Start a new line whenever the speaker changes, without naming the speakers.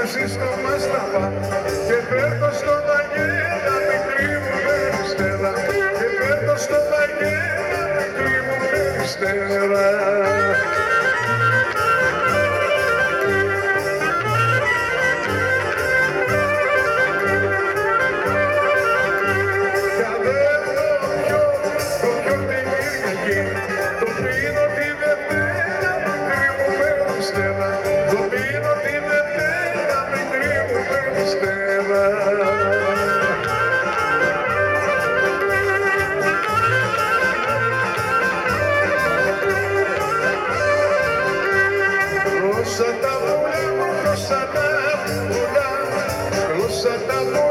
στο Μασταφά και φέρνω στον Αγένα μικρή μου περιστέρα και φέρνω στον Αγένα μικρή μου περιστέρα. Γλώσσα τα πουλά, γλώσσα τα πουλά, γλώσσα τα πουλά.